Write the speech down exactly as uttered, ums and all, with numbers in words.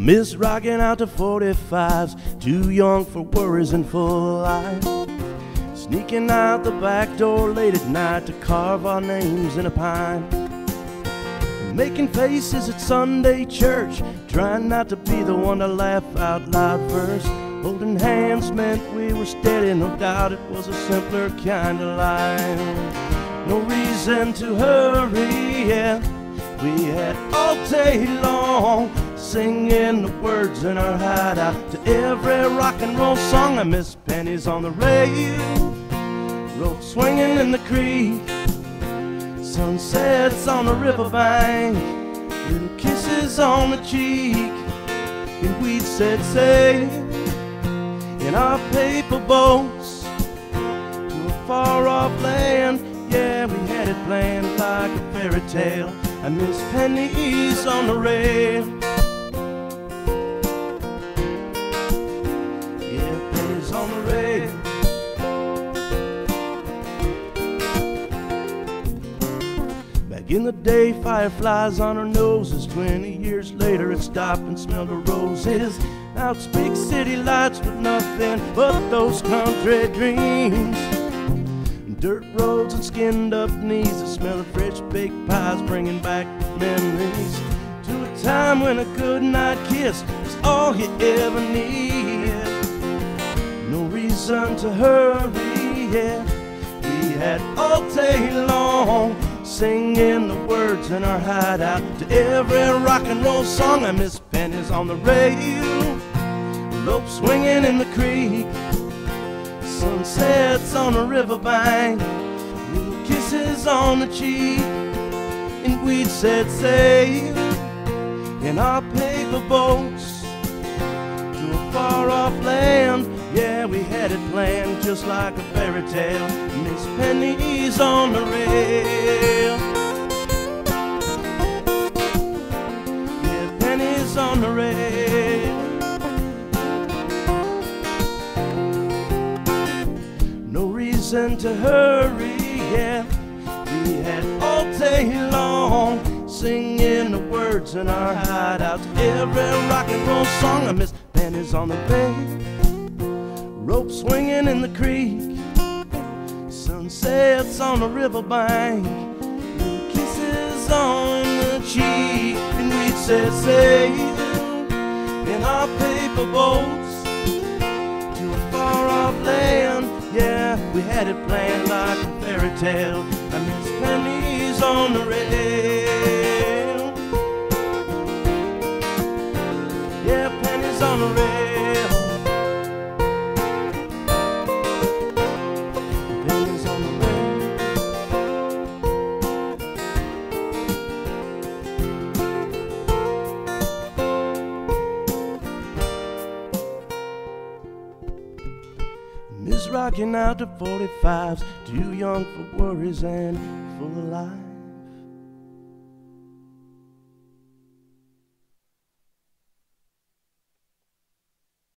Miss rocking out to forty-fives, too young for worries and full of life. Sneaking out the back door late at night to carve our names in a pine. Making faces at Sunday church, trying not to be the one to laugh out loud first. Holding hands meant we were steady, no doubt it was a simpler kind of life. No reason to hurry, yeah, we had all day long, singing the words in our hideout to every rock and roll song. I miss pennies on the rail, rope swinging in the creek, sunsets on the riverbank, little kisses on the cheek, and we'd set sail in our paper boats to a far-off land. Yeah, we had it planned like a fairy tale. I miss pennies on the rail. Yeah, pennies on the rail. Back in the day, fireflies on our noses. Twenty years later, it stopped and smelled of roses. Now it's big city lights with nothing but those country dreams. Dirt roads and skinned up knees, the smell of fresh baked pies bringing back memories to a time when a good night kiss was all you ever needed. No reason to hurry, yeah, we had all day long, singing the words in our hideout to every rock and roll song. I miss pennies on the rail, rope swinging in the creek, sunsets on the riverbank, little kisses on the cheek, and we'd set sail in our paper boats to a far-off land. Yeah, we had it planned just like a fairy tale. Miss pennies on the rail. Yeah, pennies on the rail. No reason to hurry, yeah, we had all day long, singing the words in our hideout to every rock and roll song. I miss pennies on the rail, rope swinging in the creek, sunsets on the riverbank, little kisses on the cheek, and we'd set sail in our paper boats to a far-off land. Yeah, we had it planned like a fairy tale. I miss pennies on the rail. Yeah, pennies on the rail. Pennies on the Miss rocking out to forty-fives, too young for worries and full of life.